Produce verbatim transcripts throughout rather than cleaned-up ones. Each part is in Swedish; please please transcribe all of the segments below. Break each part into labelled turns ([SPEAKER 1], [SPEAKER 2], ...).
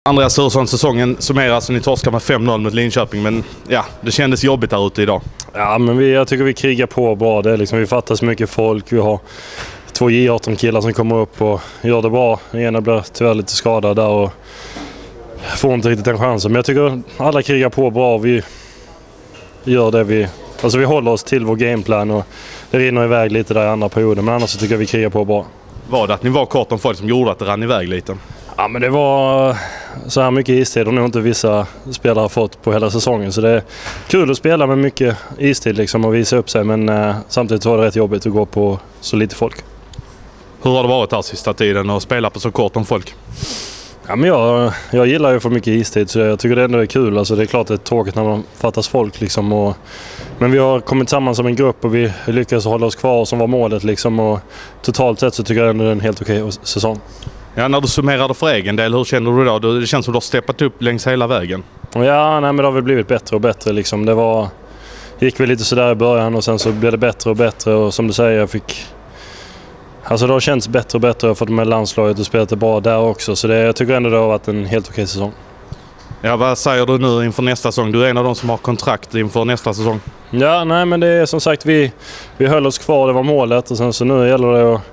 [SPEAKER 1] Andreas Ursson, säsongen summeras, ni torskar med fem noll mot Linköping, men ja, det kändes jobbigt där ute idag.
[SPEAKER 2] Ja, men vi, jag tycker vi krigar på bra. Det är liksom, vi fattar så mycket folk. Vi har två J arton-killar som kommer upp och gör det bra. Den ena blir tyvärr lite skadad där och får inte riktigt den chansen. Men jag tycker alla krigar på bra. Vi gör det vi... Alltså vi håller oss till vår gameplan och det rinner iväg lite där i andra perioden. Men annars så tycker jag vi krigar på bra.
[SPEAKER 1] Var det att ni var kort om folk som gjorde att det rann iväg lite?
[SPEAKER 2] Ja, men det var så här mycket istid och nog inte vissa spelare har fått på hela säsongen. Så det är kul att spela med mycket istid liksom och visa upp sig. Men eh, samtidigt var det rätt jobbigt att gå på så lite folk.
[SPEAKER 1] Hur har det varit här sista tiden att spela på så kort om folk?
[SPEAKER 2] Ja, men jag, jag gillar ju för mycket istid så jag tycker det ändå är kul. Alltså, det är klart det är tråkigt när man fattas folk. Liksom, och, men vi har kommit samman som en grupp och vi lyckas hålla oss kvar som var målet. Liksom, och totalt sett så tycker jag ändå det är en helt okej säsong.
[SPEAKER 1] Ja, när du summerar det för egen del, hur känner du då? Det känns som du har steppat upp längs hela vägen.
[SPEAKER 2] Ja, nej, men det har väl blivit bättre och bättre. Liksom. Det var, gick väl lite sådär i början och sen så blev det bättre och bättre. Och som du säger, jag fick... Alltså det har känts bättre och bättre. Jag har fått med landslaget och spelat det bra där också. Så det, jag tycker ändå det har varit en helt okej säsong.
[SPEAKER 1] Ja, vad säger du nu inför nästa säsong? Du är en av de som har kontrakt inför nästa säsong.
[SPEAKER 2] Ja, nej men det är som sagt, vi, vi höll oss kvar, det var målet. Och sen så nu gäller det att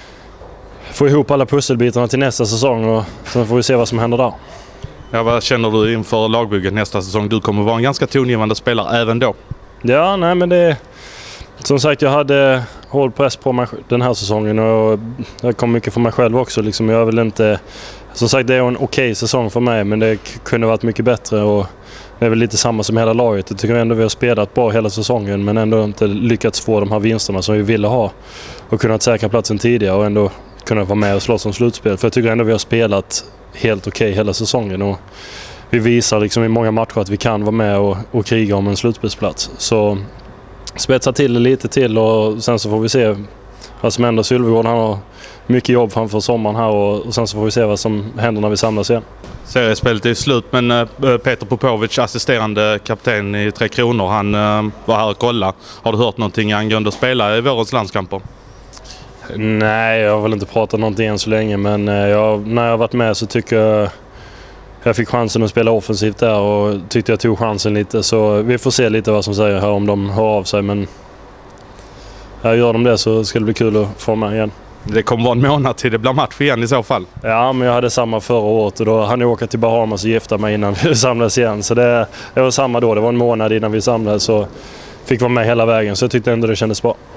[SPEAKER 2] få ihop alla pusselbitarna till nästa säsong. Och sen får vi se vad som händer där.
[SPEAKER 1] Ja, vad känner du inför lagbygget nästa säsong? Du kommer vara en ganska tongivande spelare även då.
[SPEAKER 2] Ja, nej men det... Som sagt, jag hade hård press på mig den här säsongen och det kom mycket för mig själv också. Liksom, jag vill inte... Som sagt, det är en okej säsong för mig, men det kunde varit mycket bättre och det är väl lite samma som hela laget. Jag tycker ändå vi har spelat bra hela säsongen men ändå inte lyckats få de här vinsterna som vi ville ha och kunnat säkra platsen tidigare och ändå kunna vara med och slåss om slutspel. För jag tycker ändå vi har spelat helt okej hela säsongen och vi visar liksom i många matcher att vi kan vara med och, och kriga om en slutspelsplats. Så spetsa till det lite till och sen så får vi se vad som händer. Sylvegård, han har mycket jobb framför sommaren här och, och sen så får vi se vad som händer när vi samlas igen.
[SPEAKER 1] Seriespelet är slut, men äh, Peter Popovic, assisterande kapten i Tre Kronor, han äh, var här och kollade. Har du hört någonting angående att spela i vårens landskamper?
[SPEAKER 2] Nej, jag har väl inte pratat någonting än så länge, men äh, jag, när jag har varit med så tycker jag jag fick chansen att spela offensivt där och tyckte jag tog chansen lite. Så vi får se lite vad som säger här om de hör av sig, men ja, gör de det så ska det bli kul att få med igen.
[SPEAKER 1] Det kommer vara en månad till det blir match igen i så fall.
[SPEAKER 2] Ja, men jag hade samma förra året och då hann jag åka till Bahamas och gifta mig innan vi samlades igen. Så det, det var samma då, det var en månad innan vi samlades så fick vara med hela vägen så jag tyckte ändå det kändes bra.